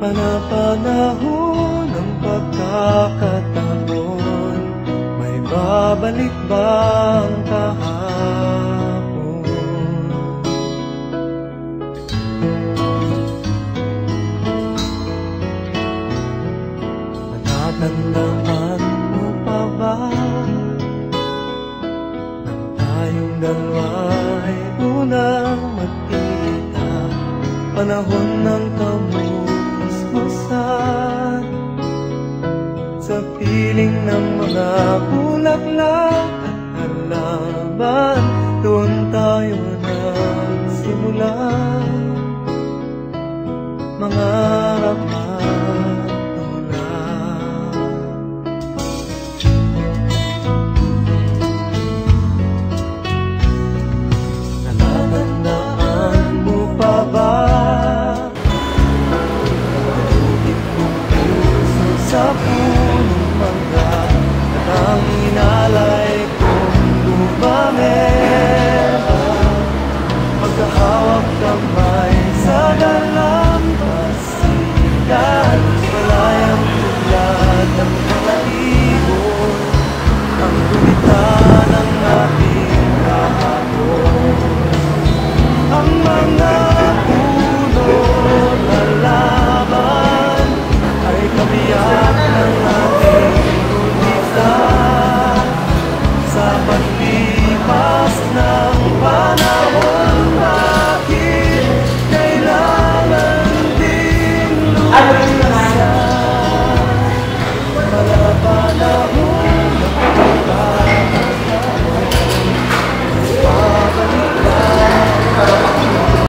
Panapanahon ng pagkakataon, may babalik ba ang kahapon? Natatandaan mo pa ba nang tayong dalawa'y unang magkita? Panahon ng kamusmusan, sa piling ng mga bulaklak at halaman, doon tayo nagsimula mangarap.